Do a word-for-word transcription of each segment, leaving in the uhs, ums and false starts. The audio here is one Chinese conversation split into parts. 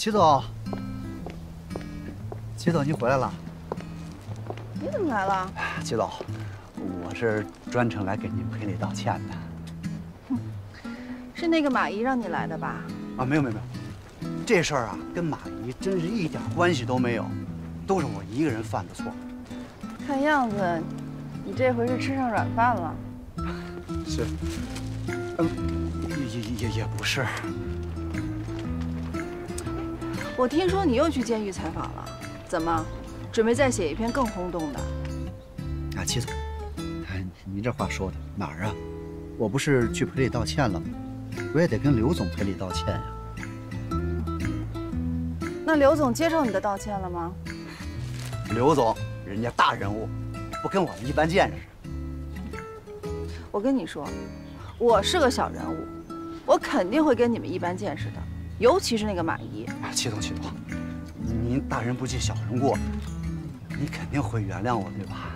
齐总，齐总，您回来了。 你怎么来了？ 齐总，我是专程来给您赔礼道歉的。 哼，是那个马姨让你来的吧？ 啊，没有没有没有，这事儿啊跟马姨真是一点关系都没有，都是我一个人犯的错。 看样子，你这回是吃上软饭了。 是，嗯，也也也也不是。 我听说你又去监狱采访了，怎么，准备再写一篇更轰动的？ 啊，齐总，哎，您这话说的哪儿啊？我不是去赔礼道歉了吗？我也得跟刘总赔礼道歉呀。 那刘总接受你的道歉了吗？ 刘总，人家大人物，不跟我们一般见识。 我跟你说，我是个小人物，我肯定会跟你们一般见识的。 尤其是那个马姨， 齐总，齐总，您大人不计小人过，你肯定会原谅我，对吧？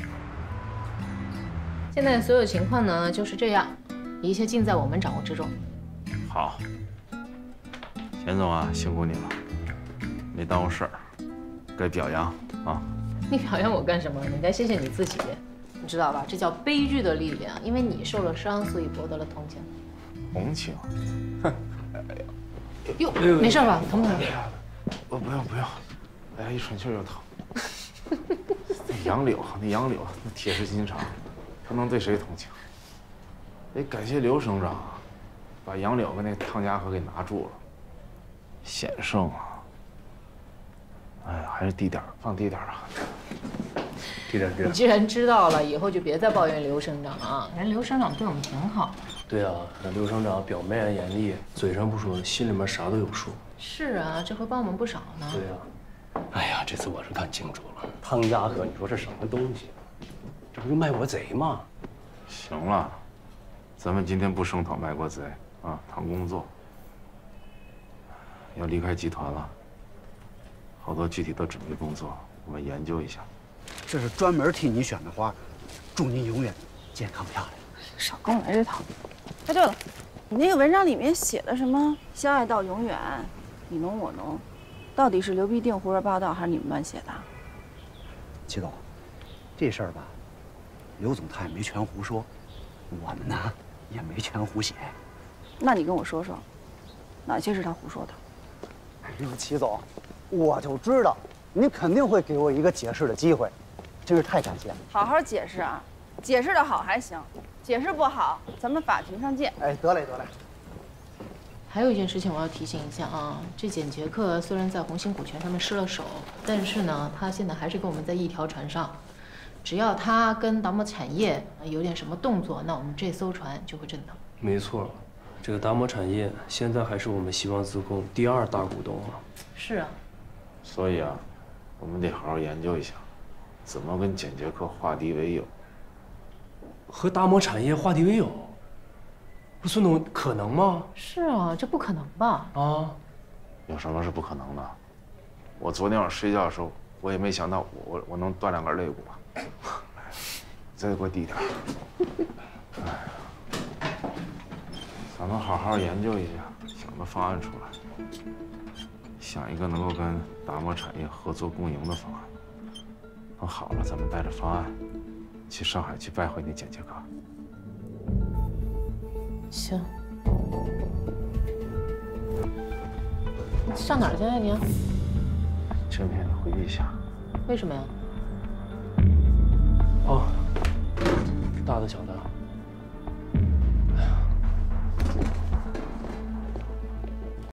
现在所有情况呢就是这样，一切尽在我们掌握之中。 好，钱总啊，辛苦你了，没耽误事儿，该表扬啊。 你表扬我干什么？你该谢谢你自己，你知道吧？这叫悲剧的力量，因为你受了伤，所以博得了同情。 同情？哼！ 哟，没事吧？疼不疼？ 我不用不用，哎呀，一喘气就疼。那杨柳，那杨柳，那铁石心肠，他能对谁同情？得感谢刘省长，把杨柳跟那汤家河给拿住了。险胜啊！哎呀，还是低点，放低点啊。低点，低点。 你既然知道了，以后就别再抱怨刘省长了啊！人刘省长对我们挺好。 对啊，那刘省长表面严厉，嘴上不说，心里面啥都有数。 是啊，这回帮我们不少呢。 对啊，哎呀，这次我是看清楚了，汤家河，你说这什么东西？这不是卖国贼吗？ 行了，咱们今天不声讨卖国贼啊，谈工作。要离开集团了，好多具体的准备工作，我们研究一下。 这是专门替你选的花，祝您永远健康漂亮。 少跟我来这套。哎，对了，你那个文章里面写的什么“相爱到永远，你侬我侬”，到底是刘必定胡说八道，还是你们乱写的？ 齐总，这事儿吧，刘总他也没全胡说，我们呢也没全胡写。 那你跟我说说，哪些是他胡说的？ 哎呦，齐总，我就知道您肯定会给我一个解释的机会，真是太感谢了。 好好解释啊，解释的好还行。 解释不好，咱们法庭上见。 哎，得嘞得嘞。 还有一件事情我要提醒一下啊，这简杰克虽然在红星股权上面失了手，但是呢，他现在还是跟我们在一条船上。只要他跟达摩产业有点什么动作，那我们这艘船就会震荡。 没错，这个达摩产业现在还是我们希望自贡第二大股东啊。 是啊。 所以啊，我们得好好研究一下，怎么跟简杰克化敌为友。 和达摩产业化敌为友，不，孙总可能吗？ 是啊，这不可能吧？ 啊， 有什么是不可能的？我昨天晚上睡觉的时候，我也没想到我我我能断两根肋骨吧。再给我低点。哎呀，咱们好好研究一下，想个方案出来，想一个能够跟达摩产业合作共赢的方案。等好了，咱们带着方案。 去上海去拜会那简杰克。 行。你上哪儿去啊你？ 这边回忆一下。 为什么呀？ 哦，大的小的。